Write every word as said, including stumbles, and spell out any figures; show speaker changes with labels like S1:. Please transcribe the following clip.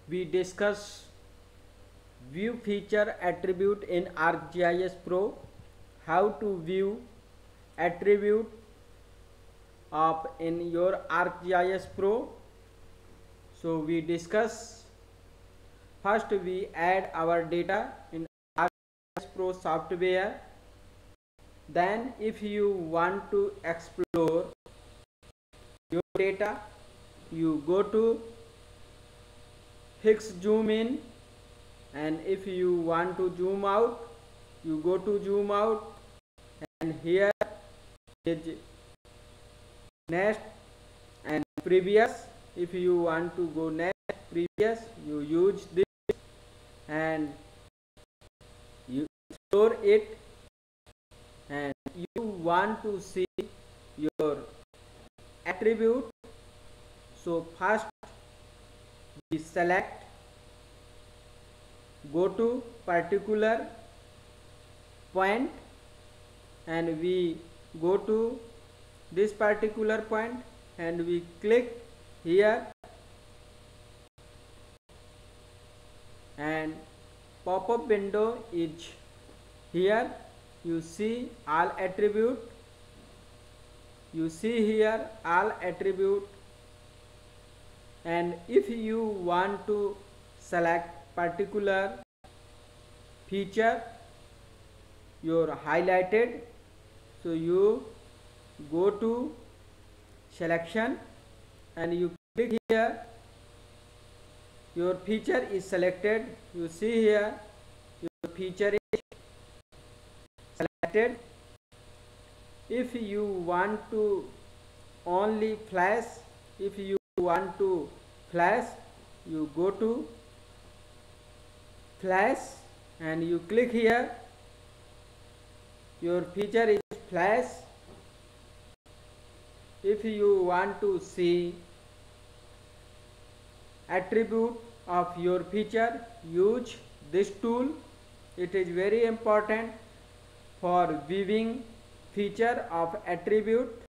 S1: we discuss view feature attribute in ArcGIS Pro, how to view attribute of in your ArcGIS Pro. So we discuss, first we add our data in ArcGIS Pro software. Then if you want to explore your data, you go to fix zoom in, and if you want to zoom out, you go to zoom out, and here is next and previous. If you want to go next previous, you use this and you store it. And you want to see your attribute, so first we select, go to particular point, and we go to this particular point and we click here, and pop-up window is here. You see all attribute, you see here all attribute, and if you want to select particular feature your highlighted, so you go to selection and you click here, your feature is selected. You see here your feature is selected. If you want to only flash, if you want to flash, you go to flash and you click here, your feature is flash. If you want to see attribute of your feature, use this tool. It is very important for viewing feature of attribute.